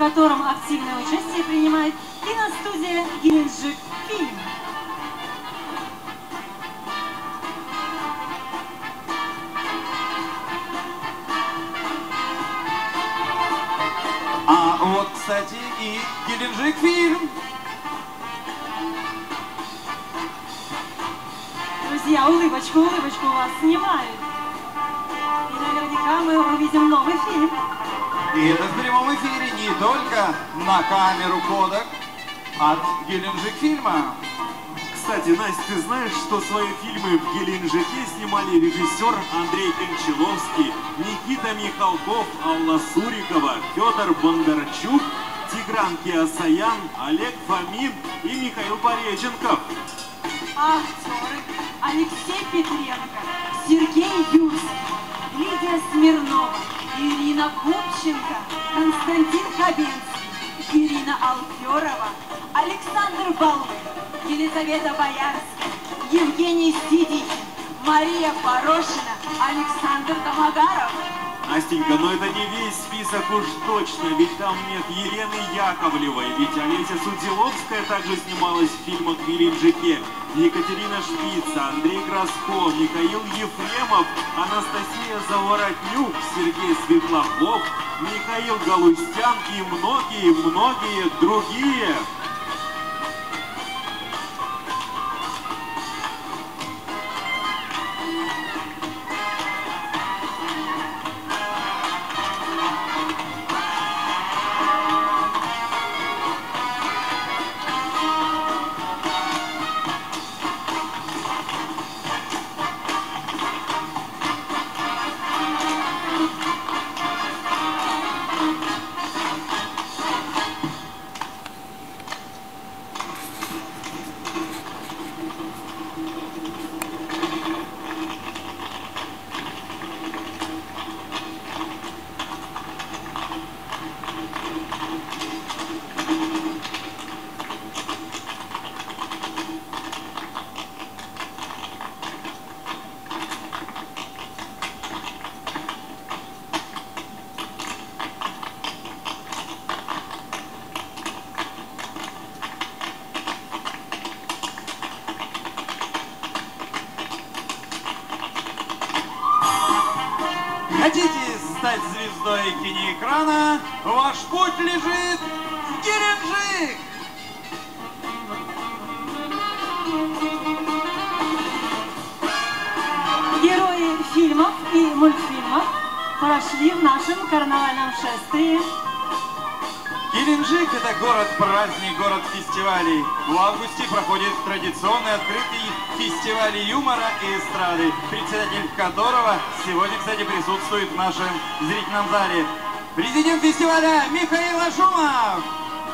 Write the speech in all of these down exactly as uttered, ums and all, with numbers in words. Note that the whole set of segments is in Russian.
котором активное участие принимает киностудия «Геленджик Фильм». А вот, кстати, и «Геленджик Фильм». Друзья, улыбочку, улыбочку у вас снимают. И наверняка мы увидим новый фильм. И это в прямом эфире не только на камеру Кодек от «Геленджик Фильма». Кстати, Настя, ты знаешь, что свои фильмы в Геленджике снимали режиссер Андрей Кончаловский, Никита Михалков, Алла Сурикова, Федор Бондарчук, Тигран Кеосаян, Олег Фомин и Михаил Пореченков. Актеры Алексей Петренко, Сергей Юрский, Лидия Смирнова, Ирина Купченко, Константин Хабенский, Ирина Алферова, Александр Баллы, Елизавета Боярская, Евгений Сидихин, Мария Порошина, Александр Домогаров. Настенька, но это не весь список уж точно, ведь там нет Елены Яковлевой, ведь Олеся Судиловская также снималась в фильмах в Геленджике, Екатерина Шпица, Андрей Гросков, Михаил Ефремов, Анастасия Заворотнюк, Сергей Светлаков, Михаил Галустян и многие-многие другие. Хотите стать звездой киноэкрана? Ваш путь лежит в Геленджик! Герои фильмов и мультфильмов прошли в нашем карнавальном шествии. Геленджик – это город-праздник, город фестивалей. В августе проходит традиционный открытый фестиваль юмора и эстрады, председатель которого сегодня, кстати, присутствует в нашем зрительном зале. Президент фестиваля Михаил Ашумов!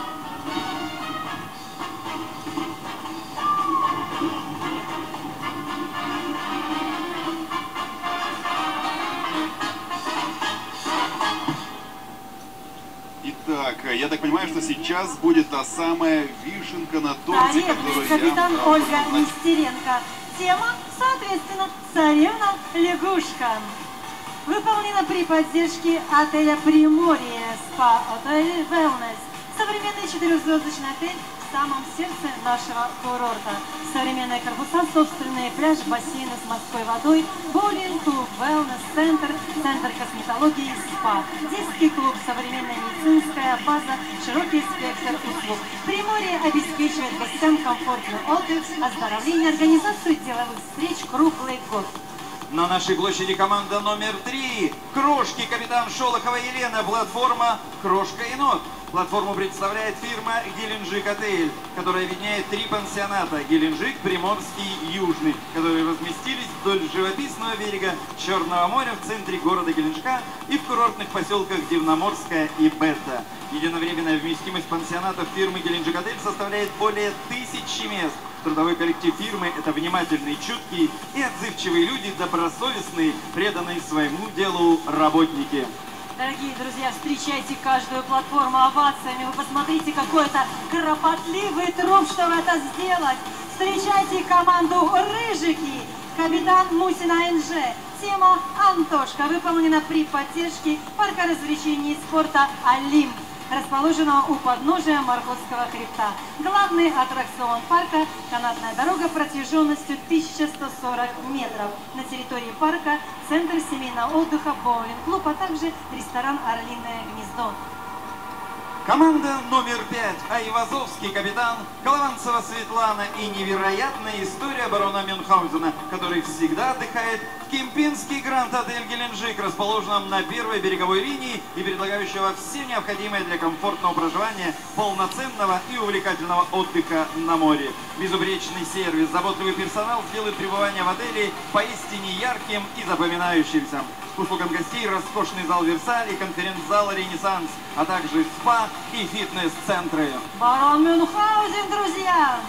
Итак, я так понимаю, что сейчас будет та самая вишенка на торте, которую капитан я... Ольга Нестеренко. Тема, соответственно, царевна-лягушка. Выполнена при поддержке отеля Приморье, спа-отель Wellness. Современный четырехзвездочный отель в самом сердце нашего курорта. Современные корпуса, собственные пляж, бассейны с морской водой, боулинг, клуб, wellness-центр, центр косметологии, спа, детский клуб, современная медицинская база, широкий спектр услуг. Приморье обеспечивает гостям комфортный отдых, оздоровление, организацию деловых встреч круглый год. На нашей площади команда номер три. Крошки, капитан Шолохова Елена, платформа «Крошка енот». Платформу представляет фирма «Геленджик Отель», которая объединяет три пансионата – Геленджик, Приморский, Южный, которые разместились вдоль живописного берега Черного моря в центре города Геленджика и в курортных поселках Дивноморская и Бета. Единовременная вместимость пансионатов фирмы «Геленджик Отель» составляет более тысячи мест. Трудовой коллектив фирмы – это внимательные, чуткие и отзывчивые люди, добросовестные, преданные своему делу работники. Дорогие друзья, встречайте каждую платформу овациями. Вы посмотрите, какой это кропотливый труд, чтобы это сделать. Встречайте команду «Рыжики», капитан Мусина эн же. Тема «Антошка» выполнена при поддержке парка развлечений и спорта «Олимп». расположенного у подножия Мархотского хребта. Главный аттракцион парка – канатная дорога протяженностью тысяча сто сорок метров. На территории парка – центр семейного отдыха, боулинг-клуб, а также ресторан «Орлиное гнездо». Команда номер пять. Айвазовский капитан, Колованцева Светлана и невероятная история барона Мюнхгаузена, который всегда отдыхает в Кемпинский Гранд-отель Геленджик, расположенном на первой береговой линии и предлагающего все необходимое для комфортного проживания, полноценного и увлекательного отдыха на море. Безупречный сервис, заботливый персонал сделают пребывание в отеле поистине ярким и запоминающимся. К услугам гостей роскошный зал «Версаль» и конференц-зал «Ренессанс», а также спа и фитнес-центры. Барон Мюнхгаузен, друзья!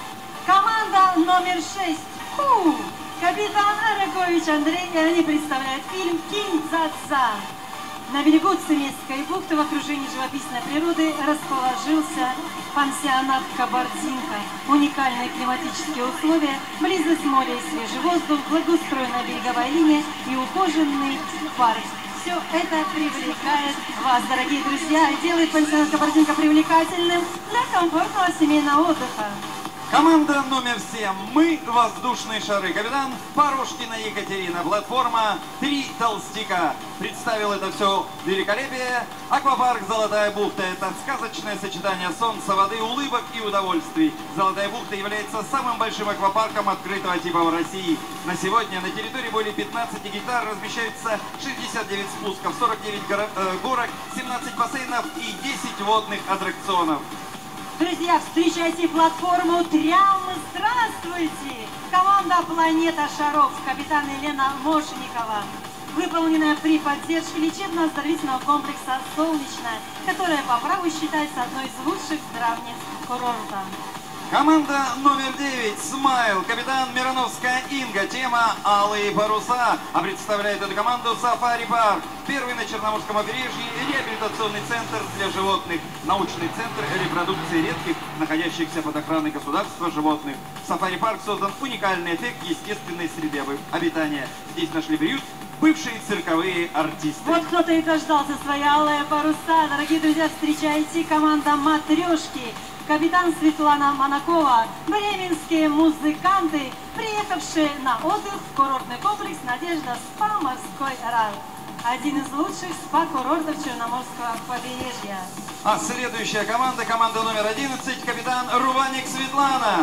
Команда номер шесть. Фу! Капитан Аракович Андрей, и они представляют фильм «Кинь-дза-дза». На берегу Цеместской бухты в окружении живописной природы расположился пансионат «Кабардинка». Уникальные климатические условия, близость моря и свежий воздух, благоустроенная береговая линия и ухоженный парк. Все это привлекает вас, дорогие друзья, и делает пансионат «Кабардинка» привлекательным для комфортного семейного отдыха. Команда номер семь. Мы воздушные шары. Капитан Порошкина Екатерина. Платформа «Три толстяка». Представил это все великолепие. Аквапарк «Золотая бухта» – это сказочное сочетание солнца, воды, улыбок и удовольствий. «Золотая бухта» является самым большим аквапарком открытого типа в России. На сегодня на территории более пятнадцати гектар размещаются шестьдесят девять спусков, сорок девять горок, семнадцать бассейнов и десять водных аттракционов. Друзья, встречайте платформу «Трям». Здравствуйте! Команда «Планета шаров», капитан Елена Мошенникова. Выполненная при поддержке лечебно-оздоровительного комплекса «Солнечная», которая по праву считается одной из лучших здравниц курорта. Команда номер девять. «Смайл». Капитан Мироновская Инга. Тема «Алые паруса». А представляет эту команду «Сафари Парк». Первый на Черноморском побережье реабилитационный центр для животных. Научный центр репродукции редких, находящихся под охраной государства животных. В «Сафари Парк» создан уникальный эффект естественной среды обитания. Здесь нашли приют бывшие цирковые артисты. Вот кто-то и дождался свои алые паруса. Дорогие друзья, встречайте команда «Матрешки». Капитан Светлана Монакова, бременские музыканты, приехавшие на отдых в курортный комплекс «Надежда СПА Морской рай». Один из лучших спа-курортов Черноморского побережья. А следующая команда, команда номер одиннадцать, капитан Руваник Светлана.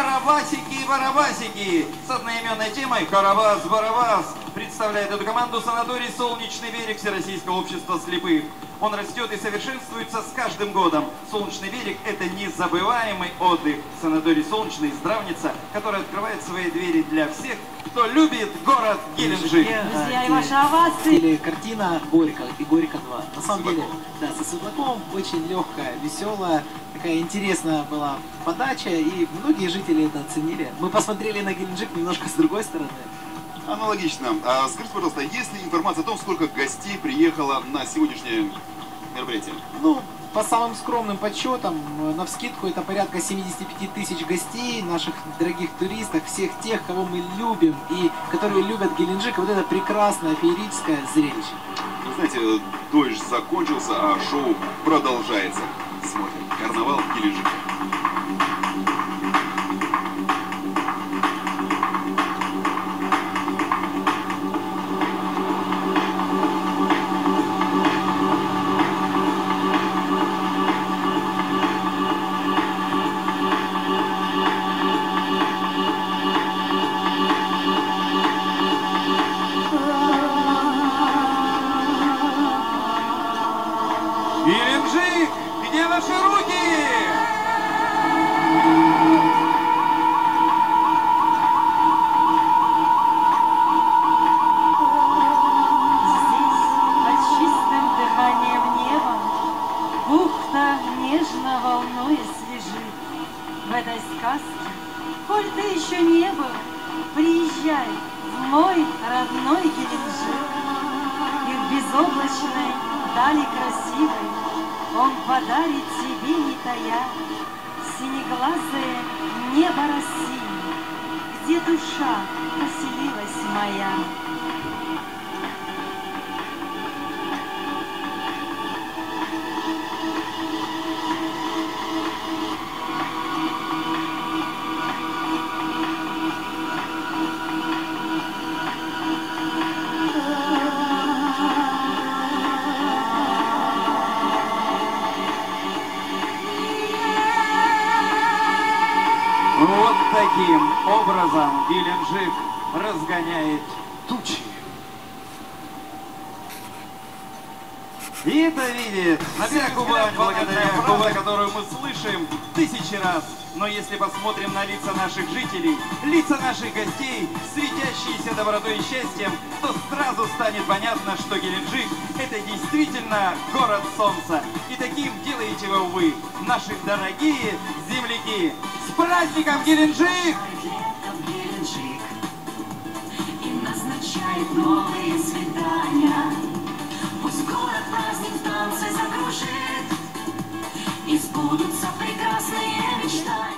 Карабасики-барабасики. С одноименной темой «Карабас-барабас» представляет эту команду санаторий «Солнечный берег» Всероссийского общества слепых. Он растет и совершенствуется с каждым годом. «Солнечный берег» — это незабываемый отдых. Санаторий «Солнечный» — здравница, которая открывает свои двери для всех, кто любит город Геленджик. Друзья, и ваши овации. Картина «Горько» и «Горько два». На самом деле, да, со Светлаковым очень легкая, веселая, такая интересная была подача, и многие жители это оценили. Мы посмотрели на Геленджик немножко с другой стороны. Аналогично. А скажите, пожалуйста, есть ли информация о том, сколько гостей приехало на сегодняшнее мероприятие? Ну, по самым скромным подсчетам, навскидку это порядка семидесяти пяти тысяч гостей, наших дорогих туристов, всех тех, кого мы любим и которые любят Геленджик. Вот это прекрасное феерическое зрелище. Вы знаете, дождь закончился, а шоу продолжается. Смотрим. Карнавал в Геленджике. Геленджик, где ваши руки? Здесь, под чистым дыханием неба, бухта нежно волнуясь лежит. В этой сказке, коль ты еще не был, приезжай в мой родной Геленджик. И в безоблачной дали красивой он подарит тебе, не тая, синеглазое небо России, где душа поселилась моя. Таким образом Геленджик разгоняет тучи. И это видит вся Кубань, благодаря фразе, которую мы слышим тысячи раз. Но если посмотрим на лица наших жителей, лица наших гостей, светящиеся добротой и счастьем, то сразу станет понятно, что Геленджик – это действительно город солнца. И таким делаете его вы, наши дорогие земляки. С праздником, Геленджик! И назначает новые свидания. Пусть город праздник в танце закружит, и сбудутся прекрасные мечтания.